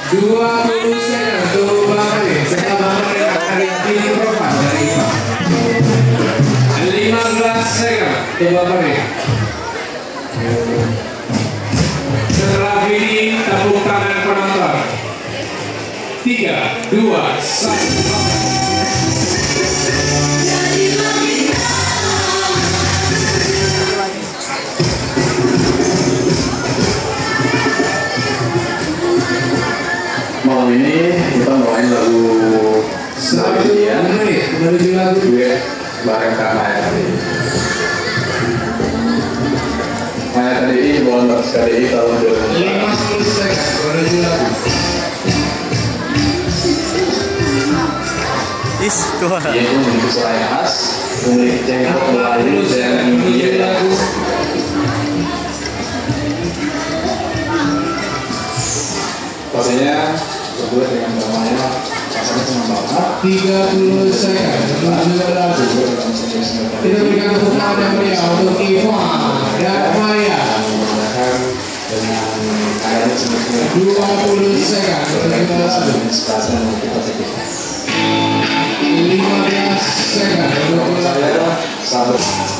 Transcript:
20 second untuk Bapak ini. Setelah Bapak karya ini Propas dari IPA. 15 second untuk Bapak ini. Setelah ini tepuk tangan penonton. 3, 2, 1. Malam ini kita bawain lagu Sebagian menuju lagu duet bareng Kak Maya tadi. Maya tadi bawain lagu sekali tahun 50 second menuju lagu. Yaitu memiliki suara yang khas, memiliki tempo Melayu dan menuju lagu. Pastinya berdua dengan dramanya rasanya senang banget. 30 second menuju lagu. Kita berikan tepuk tangan yang meriah untuk Iva dan Maya. Mudah-mudahan dengan kayaknya semestinya 20 second menuju lagu. 15 second menuju lagu. Saya sahabat